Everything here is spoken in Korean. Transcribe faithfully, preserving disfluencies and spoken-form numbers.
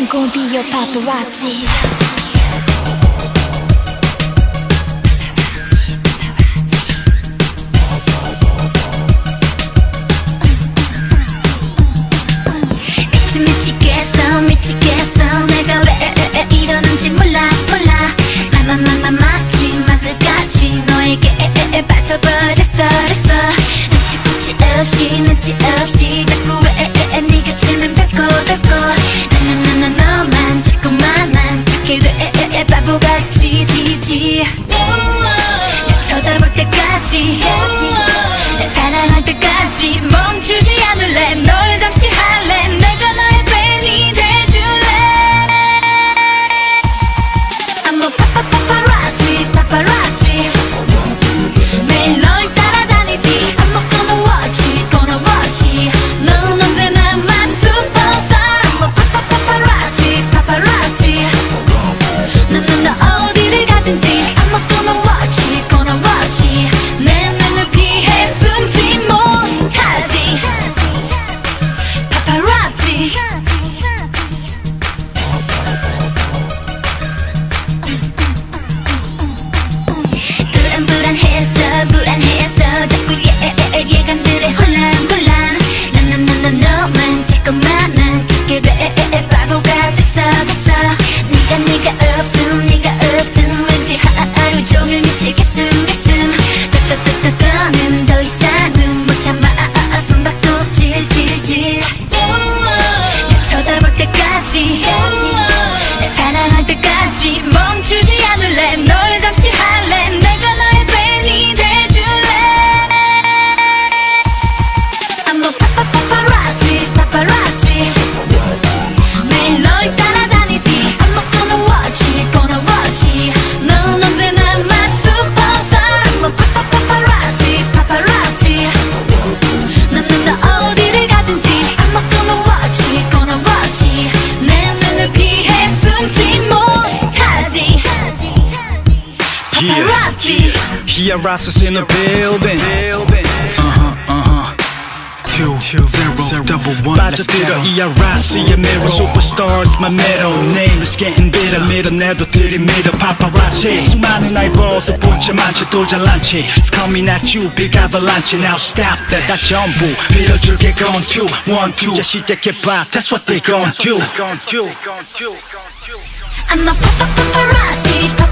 gon' be your paparazzi. 미치겠어 미치겠어 내가 왜 이러는지 몰라 몰라 마마마마 마치 마술같이 너에게 빠져버렸어 그랬어 눈치 끝이 없이 눈치 없이 자꾸 왜 네가 질문 뱉고 뱉고 나나나나 너만 자꾸만 난 착해 왜 바보같이 지지 날 쳐다볼 때까지 날 사랑할 때까지 멈추지 않을래 널 감시할래 내가 너의 팬이 돼줄래 I'm a paparazzi paparazzi 매일 널 따라다니지 I'm not gonna watch it gonna watch it 넌 언제나 my superstar I'm a paparazzi paparazzi 넌 너 어디를 가든지 I'm not gonna watch it gonna watch it 내 눈을 피해 숨지 못하지 파파라치 불안불안해서 불안해서 자꾸 예, 예감들의 혼란 혼란 나나나나 너만 자꾸만 난 찾게 돼 바보가 됐어 됐어 네가 네가 없음 네가 없음 왠지 하루 종일 미치겠음 겠음 더더더더 더는 더 이상은 못 참아 손바닥질 질질 날 쳐다볼 때까지 날 사랑할 때까지 멈추지 않을래 널 감시할래 내가 너의 팬이 돼줄래 I'm a paparazzi paparazzi 매일 널 따라다니지 I'm not gonna watch it gonna watch it 넌 언제나 my superstar I'm a paparazzi paparazzi 넌 너 어디를 가든지 I'm not gonna watch it gonna watch it 내 눈을 피해 숨지 못하지 paparazzi Paparazzi's in the building. Uh-huh, uh-huh. Two, zero, double one. 빠져들어 이 아라시의 mirror. Superstars, my middle name is getting bitter. 밀어내도 들이밀어 paparazzi. 수많은 eyeballs 본체 많지 또 잘난 체. It's coming at you, big avalanche. Now stop that. 다 전부 밀어줄게 gone two, one, two. 이제 시작해봐. That's what they gon' do. I'm a paparazzi.